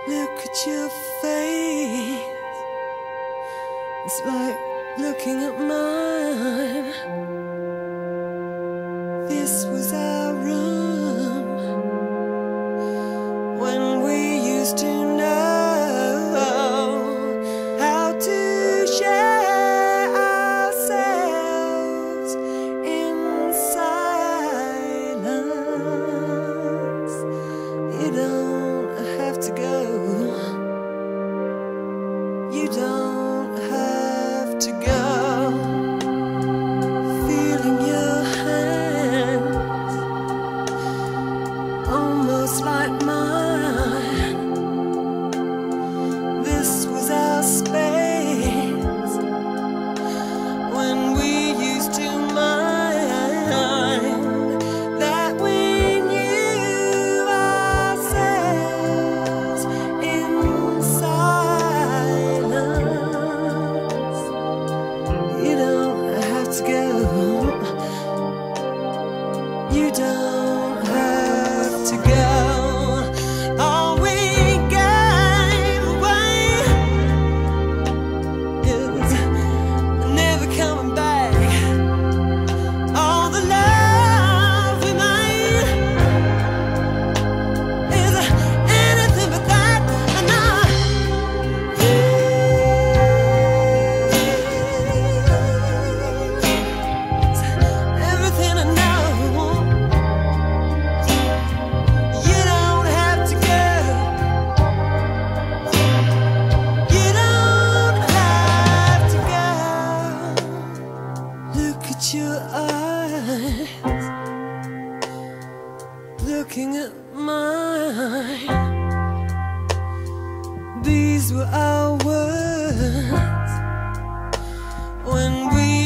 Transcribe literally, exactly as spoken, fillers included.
Look at your face. It's like looking at mine. This was our room when we used to know how to share ourselves in silence. You don't have to go. You don't have to go. Feeling your hands, almost like mine. This was our space when we used to mind that we knew ourselves in silence. You don't have to go. You don't have to go. All we gave away is never coming back. All the love we made is anything but that. I know everything I know. You don't have to go. You don't have to go. Look at your eyes, looking at mine. These were our words when we